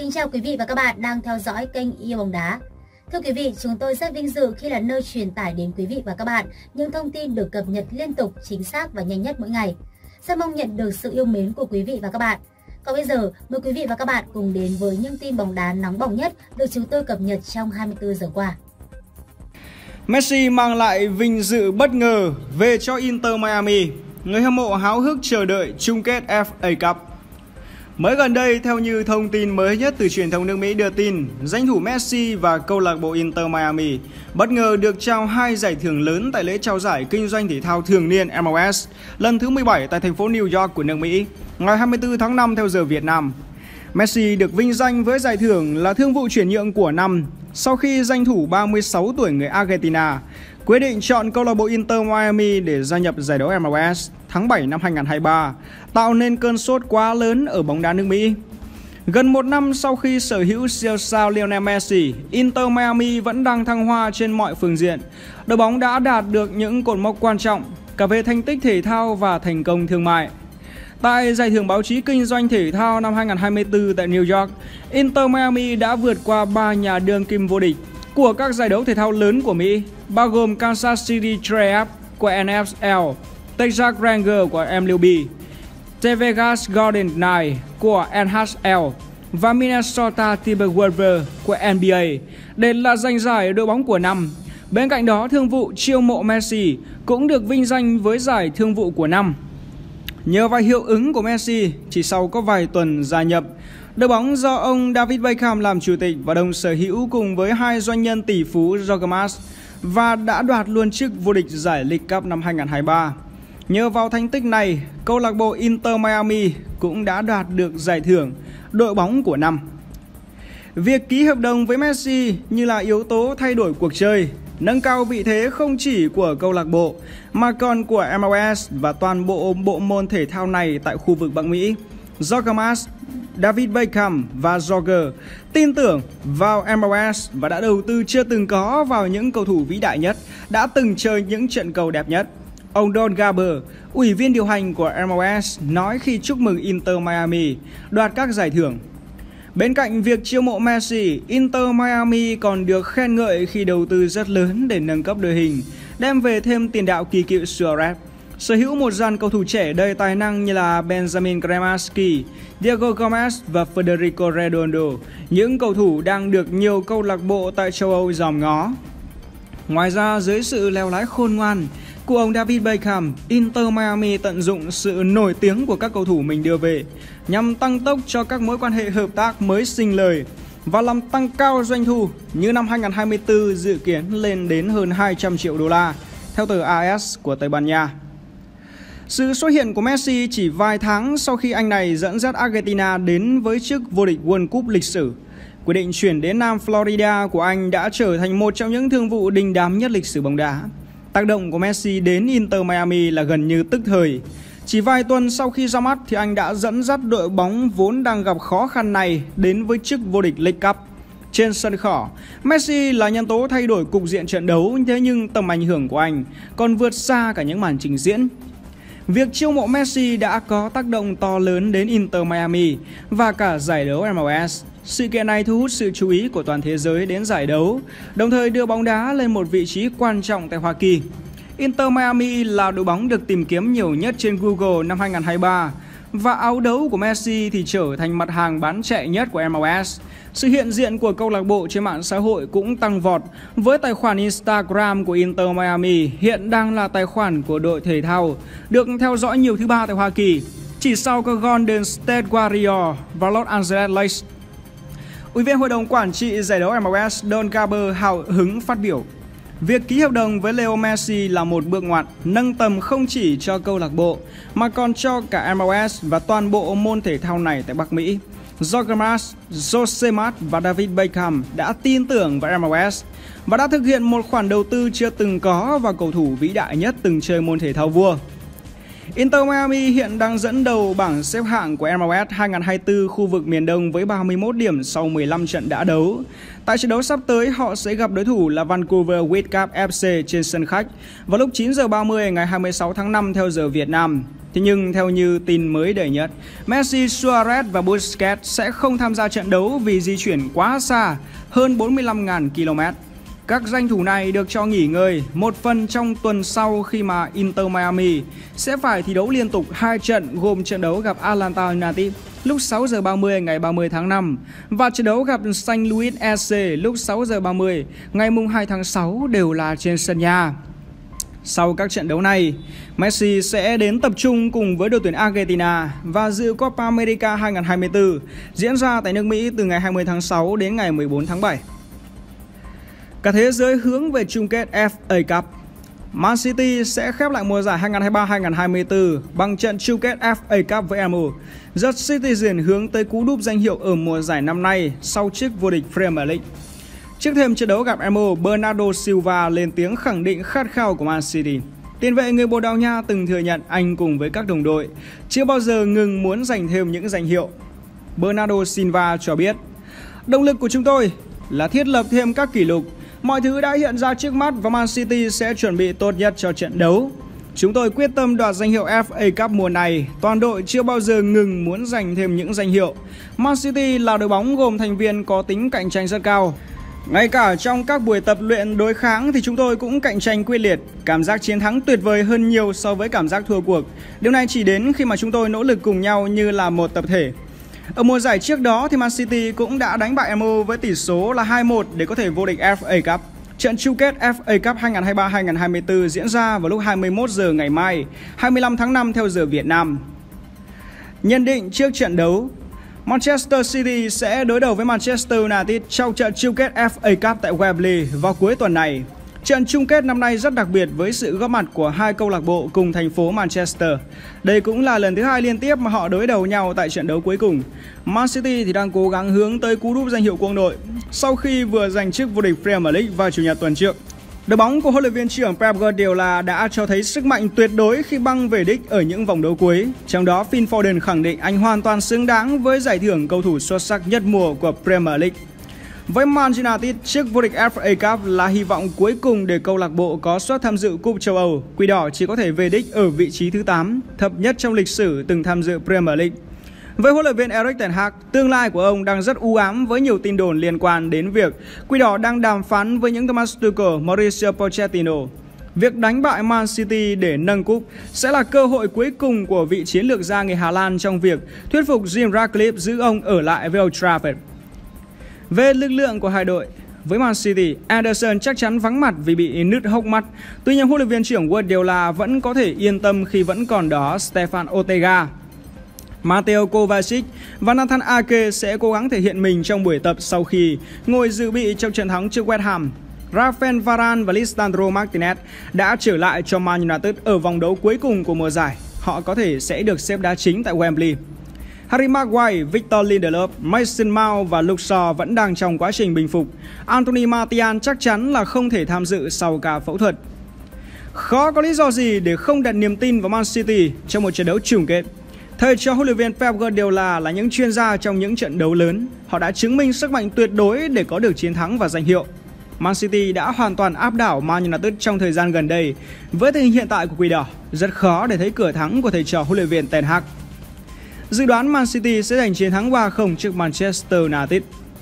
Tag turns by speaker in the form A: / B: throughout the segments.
A: Kính chào quý vị và các bạn đang theo dõi kênh Yêu Bóng Đá. Thưa quý vị, chúng tôi rất vinh dự khi là nơi truyền tải đến quý vị và các bạn những thông tin được cập nhật liên tục, chính xác và nhanh nhất mỗi ngày. Rất mong nhận được sự yêu mến của quý vị và các bạn. Còn bây giờ, mời quý vị và các bạn cùng đến với những tin bóng đá nóng bỏng nhất được chúng tôi cập nhật trong 24 giờ qua.
B: Messi mang lại vinh dự bất ngờ về cho Inter Miami. Người hâm mộ háo hức chờ đợi chung kết FA Cup. Mới gần đây, theo như thông tin mới nhất từ truyền thông nước Mỹ đưa tin, danh thủ Messi và câu lạc bộ Inter Miami bất ngờ được trao 2 giải thưởng lớn tại lễ trao giải kinh doanh thể thao thường niên MLS lần thứ 17 tại thành phố New York của nước Mỹ, ngày 24 tháng 5 theo giờ Việt Nam. Messi được vinh danh với giải thưởng là thương vụ chuyển nhượng của năm sau khi danh thủ 36 tuổi người Argentina quyết định chọn câu lạc bộ Inter Miami để gia nhập giải đấu MLS tháng 7 năm 2023, tạo nên cơn sốt quá lớn ở bóng đá nước Mỹ. Gần một năm sau khi sở hữu siêu sao Lionel Messi, Inter Miami vẫn đang thăng hoa trên mọi phương diện. Đội bóng đã đạt được những cột mốc quan trọng cả về thành tích thể thao và thành công thương mại. Tại giải thưởng báo chí kinh doanh thể thao năm 2024 tại New York, Inter Miami đã vượt qua 3 nhà đương kim vô địch của các giải đấu thể thao lớn của Mỹ, bao gồm Kansas City Chiefs của NFL, Texas Rangers của MLB, Las Vegas Golden Knights của NHL và Minnesota Timberwolves của NBA để là giành giải đội bóng của năm. Bên cạnh đó, thương vụ chiêu mộ Messi cũng được vinh danh với giải thương vụ của năm. Nhờ vào hiệu ứng của Messi, chỉ sau có vài tuần gia nhập, đội bóng do ông David Beckham làm chủ tịch và đồng sở hữu cùng với 2 doanh nhân tỷ phú Jorge Mas và đã đoạt luôn chức vô địch giải League Cup năm 2023. Nhờ vào thành tích này, câu lạc bộ Inter Miami cũng đã đoạt được giải thưởng đội bóng của năm. Việc ký hợp đồng với Messi như là yếu tố thay đổi cuộc chơi, nâng cao vị thế không chỉ của câu lạc bộ mà còn của MLS và toàn bộ bộ môn thể thao này tại khu vực Bắc Mỹ. Jorge Mas, David Beckham và Jorge tin tưởng vào MLS và đã đầu tư chưa từng có vào những cầu thủ vĩ đại nhất, đã từng chơi những trận cầu đẹp nhất. Ông Don Garber, ủy viên điều hành của MLS, nói khi chúc mừng Inter Miami đoạt các giải thưởng. Bên cạnh việc chiêu mộ Messi, Inter Miami còn được khen ngợi khi đầu tư rất lớn để nâng cấp đội hình, đem về thêm tiền đạo kỳ cựu Suarez, sở hữu một dàn cầu thủ trẻ đầy tài năng như là Benjamin Cremaschi, Diego Gomez và Federico Redondo, những cầu thủ đang được nhiều câu lạc bộ tại châu Âu dòm ngó. Ngoài ra, dưới sự leo lái khôn ngoan của ông David Beckham, Inter Miami tận dụng sự nổi tiếng của các cầu thủ mình đưa về nhằm tăng tốc cho các mối quan hệ hợp tác mới sinh lời và làm tăng cao doanh thu, như năm 2024 dự kiến lên đến hơn 200 triệu đô la, theo tờ AS của Tây Ban Nha. Sự xuất hiện của Messi chỉ vài tháng sau khi anh này dẫn dắt Argentina đến với chức vô địch World Cup lịch sử. Quyết định chuyển đến Nam Florida của anh đã trở thành một trong những thương vụ đình đám nhất lịch sử bóng đá. Tác động của Messi đến Inter Miami là gần như tức thời. Chỉ vài tuần sau khi ra mắt thì anh đã dẫn dắt đội bóng vốn đang gặp khó khăn này đến với chức vô địch League Cup. Trên sân cỏ, Messi là nhân tố thay đổi cục diện trận đấu, thế nhưng tầm ảnh hưởng của anh còn vượt xa cả những màn trình diễn. Việc chiêu mộ Messi đã có tác động to lớn đến Inter Miami và cả giải đấu MLS. Sự kiện này thu hút sự chú ý của toàn thế giới đến giải đấu, đồng thời đưa bóng đá lên một vị trí quan trọng tại Hoa Kỳ. Inter Miami là đội bóng được tìm kiếm nhiều nhất trên Google năm 2023 và áo đấu của Messi thì trở thành mặt hàng bán chạy nhất của MLS. Sự hiện diện của câu lạc bộ trên mạng xã hội cũng tăng vọt, với tài khoản Instagram của Inter Miami hiện đang là tài khoản của đội thể thao được theo dõi nhiều thứ 3 tại Hoa Kỳ, chỉ sau có Golden State Warriors và Los Angeles Lakers. Ủy viên hội đồng quản trị giải đấu MLS Don Garber hào hứng phát biểu: việc ký hợp đồng với Leo Messi là một bước ngoặt nâng tầm không chỉ cho câu lạc bộ mà còn cho cả MLS và toàn bộ môn thể thao này tại Bắc Mỹ. Jorge Mas, Jose Mas và David Beckham đã tin tưởng vào MLS và đã thực hiện một khoản đầu tư chưa từng có vào cầu thủ vĩ đại nhất từng chơi môn thể thao vua. Inter Miami hiện đang dẫn đầu bảng xếp hạng của MLS 2024 khu vực miền Đông với 31 điểm sau 15 trận đã đấu. Tại trận đấu sắp tới, họ sẽ gặp đối thủ là Vancouver Whitecaps FC trên sân khách vào lúc 9h30 ngày 26 tháng 5 theo giờ Việt Nam. Thế nhưng theo như tin mới đầy nhất, Messi, Suarez và Busquets sẽ không tham gia trận đấu vì di chuyển quá xa, hơn 45.000 km. Các danh thủ này được cho nghỉ ngơi một phần trong tuần sau khi mà Inter Miami sẽ phải thi đấu liên tục 2 trận gồm trận đấu gặp Atlanta United lúc 6h30 ngày 30 tháng 5 và trận đấu gặp St. Louis SC lúc 6h30 ngày 2 tháng 6 đều là trên sân nhà. Sau các trận đấu này, Messi sẽ đến tập trung cùng với đội tuyển Argentina và dự Copa America 2024 diễn ra tại nước Mỹ từ ngày 20 tháng 6 đến ngày 14 tháng 7. Cả thế giới hướng về chung kết FA Cup. Man City sẽ khép lại mùa giải 2023-2024 bằng trận chung kết FA Cup với MU. The Citizen hướng tới cú đúp danh hiệu ở mùa giải năm nay sau chức vô địch Premier League. Trước thêm trận đấu gặp MU, Bernardo Silva lên tiếng khẳng định khát khao của Man City. Tiền vệ người Bồ Đào Nha từng thừa nhận anh cùng với các đồng đội chưa bao giờ ngừng muốn giành thêm những danh hiệu. Bernardo Silva cho biết, động lực của chúng tôi là thiết lập thêm các kỷ lục. Mọi thứ đã hiện ra trước mắt và Man City sẽ chuẩn bị tốt nhất cho trận đấu. Chúng tôi quyết tâm đoạt danh hiệu FA Cup mùa này. Toàn đội chưa bao giờ ngừng muốn giành thêm những danh hiệu. Man City là đội bóng gồm thành viên có tính cạnh tranh rất cao. Ngay cả trong các buổi tập luyện đối kháng thì chúng tôi cũng cạnh tranh quyết liệt. Cảm giác chiến thắng tuyệt vời hơn nhiều so với cảm giác thua cuộc. Điều này chỉ đến khi mà chúng tôi nỗ lực cùng nhau như là một tập thể. Ở mùa giải trước đó thì Man City cũng đã đánh bại MU với tỷ số là 2-1 để có thể vô địch FA Cup. Trận chung kết FA Cup 2023-2024 diễn ra vào lúc 21 giờ ngày mai, 25 tháng 5 theo giờ Việt Nam. Nhận định trước trận đấu, Manchester City sẽ đối đầu với Manchester United trong trận chung kết FA Cup tại Wembley vào cuối tuần này. Trận chung kết năm nay rất đặc biệt với sự góp mặt của hai câu lạc bộ cùng thành phố Manchester. Đây cũng là lần thứ hai liên tiếp mà họ đối đầu nhau tại trận đấu cuối cùng. Man City thì đang cố gắng hướng tới cú đúp danh hiệu quân đội sau khi vừa giành chức vô địch Premier League vào Chủ nhật tuần trước. Đội bóng của huấn luyện viên trưởng Pep Guardiola đã cho thấy sức mạnh tuyệt đối khi băng về đích ở những vòng đấu cuối. Trong đó, Phil Foden khẳng định anh hoàn toàn xứng đáng với giải thưởng cầu thủ xuất sắc nhất mùa của Premier League. Với Man United, chức vô địch FA Cup là hy vọng cuối cùng để câu lạc bộ có suất tham dự Cúp châu Âu. Quỷ đỏ chỉ có thể về đích ở vị trí thứ 8, thấp nhất trong lịch sử từng tham dự Premier League. Với huấn luyện viên Erik ten Hag, tương lai của ông đang rất u ám với nhiều tin đồn liên quan đến việc Quỷ đỏ đang đàm phán với những Thomas Tuchel, Mauricio Pochettino. Việc đánh bại Man City để nâng cúp sẽ là cơ hội cuối cùng của vị chiến lược gia người Hà Lan trong việc thuyết phục Jim Ratcliffe giữ ông ở lại với Old Trafford. Về lực lượng của hai đội, với Man City, Anderson chắc chắn vắng mặt vì bị nứt hốc mắt. Tuy nhiên, huấn luyện viên trưởng Guardiola vẫn có thể yên tâm khi vẫn còn đó Stefan Ortega. Mateo Kovacic và Nathan Ake sẽ cố gắng thể hiện mình trong buổi tập sau khi ngồi dự bị trong trận thắng trước West Ham. Rafael Varane và Lisandro Martinez đã trở lại cho Man United ở vòng đấu cuối cùng của mùa giải. Họ có thể sẽ được xếp đá chính tại Wembley. Harry Maguire, Victor Lindelof, Mason Mount và Luke Shaw vẫn đang trong quá trình bình phục. Anthony Martial chắc chắn là không thể tham dự sau ca phẫu thuật. Khó có lý do gì để không đặt niềm tin vào Man City trong một trận đấu chung kết. Thầy trò huấn luyện viên Pep Guardiola là những chuyên gia trong những trận đấu lớn. Họ đã chứng minh sức mạnh tuyệt đối để có được chiến thắng và danh hiệu. Man City đã hoàn toàn áp đảo Man United trong thời gian gần đây. Với tình hình hiện tại của Quỷ đỏ, rất khó để thấy cửa thắng của thầy trò huấn luyện viên Ten Hag. Dự đoán Man City sẽ giành chiến thắng 3-0 trước Manchester United.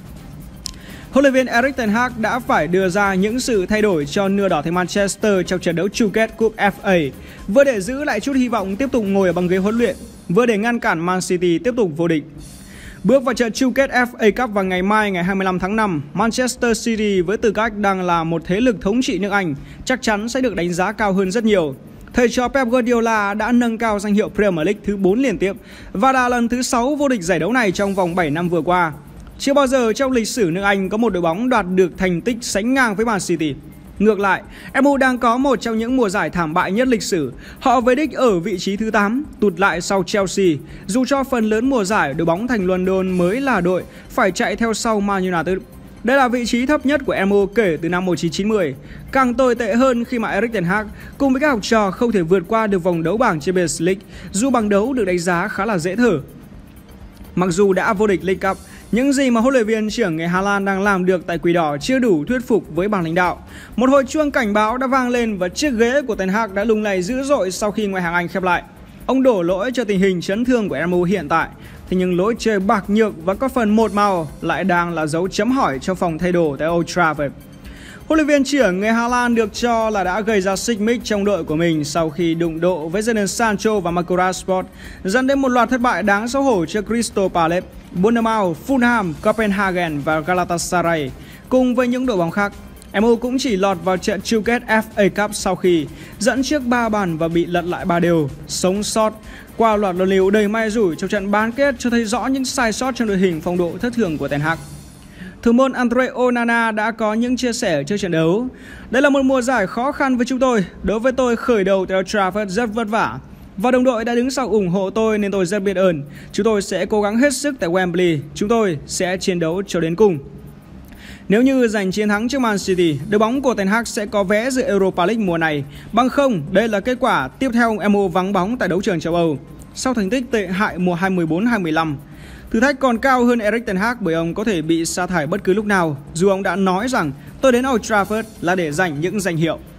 B: Huấn luyện viên Erik ten Hag đã phải đưa ra những sự thay đổi cho nửa đỏ thành Manchester trong trận đấu chung kết Cúp FA, vừa để giữ lại chút hy vọng tiếp tục ngồi ở băng ghế huấn luyện, vừa để ngăn cản Man City tiếp tục vô địch. Bước vào trận chung kết FA Cup vào ngày mai ngày 25 tháng 5, Manchester City với tư cách đang là một thế lực thống trị nước Anh chắc chắn sẽ được đánh giá cao hơn rất nhiều. Thầy trò Pep Guardiola đã nâng cao danh hiệu Premier League thứ 4 liên tiếp và là lần thứ 6 vô địch giải đấu này trong vòng 7 năm vừa qua. Chưa bao giờ trong lịch sử nước Anh có một đội bóng đoạt được thành tích sánh ngang với Man City. Ngược lại, MU đang có một trong những mùa giải thảm bại nhất lịch sử. Họ về đích ở vị trí thứ 8, tụt lại sau Chelsea. Dù cho phần lớn mùa giải đội bóng thành London mới là đội phải chạy theo sau Man United. Đây là vị trí thấp nhất của MU kể từ năm 1990. Càng tồi tệ hơn khi mà Erik ten Hag cùng với các học trò không thể vượt qua được vòng đấu bảng Champions League, dù bảng đấu được đánh giá khá là dễ thở. Mặc dù đã vô địch League Cup, những gì mà huấn luyện viên trưởng người Hà Lan đang làm được tại Quỷ Đỏ chưa đủ thuyết phục với ban lãnh đạo. Một hồi chuông cảnh báo đã vang lên và chiếc ghế của ten Hag đã lung lay dữ dội sau khi ngoại hạng Anh khép lại. Ông đổ lỗi cho tình hình chấn thương của MU hiện tại. Thế nhưng lối chơi bạc nhược và có phần một màu lại đang là dấu chấm hỏi cho phòng thay đồ tại Old Trafford. Huấn luyện viên trưởng người Hà Lan được cho là đã gây ra xích mích trong đội của mình sau khi đụng độ với Jadon Sancho và Marco Rashford, dẫn đến một loạt thất bại đáng xấu hổ cho Crystal Palace, Bournemouth, Fulham, Copenhagen và Galatasaray. Cùng với những đội bóng khác, MU cũng chỉ lọt vào trận chung kết FA Cup sau khi dẫn trước 3 bàn và bị lật lại 3 đều. Sống sót qua loạt luân lưu đầy may rủi trong trận bán kết cho thấy rõ những sai sót trong đội hình phong độ thất thường của ten Hag. Thủ môn Andre Onana đã có những chia sẻ trước trận đấu. Đây là một mùa giải khó khăn với chúng tôi. Đối với tôi, khởi đầu tại Old Trafford rất vất vả. Và đồng đội đã đứng sau ủng hộ tôi nên tôi rất biết ơn. Chúng tôi sẽ cố gắng hết sức tại Wembley. Chúng tôi sẽ chiến đấu cho đến cùng. Nếu như giành chiến thắng trước Man City, đội bóng của ten Hag sẽ có vé dự Europa League mùa này. Bằng không, đây là kết quả tiếp theo MU vắng bóng tại đấu trường châu Âu sau thành tích tệ hại mùa 2014-2015. Thử thách còn cao hơn Erik ten Hag bởi ông có thể bị sa thải bất cứ lúc nào, dù ông đã nói rằng tôi đến Old Trafford là để giành những danh hiệu.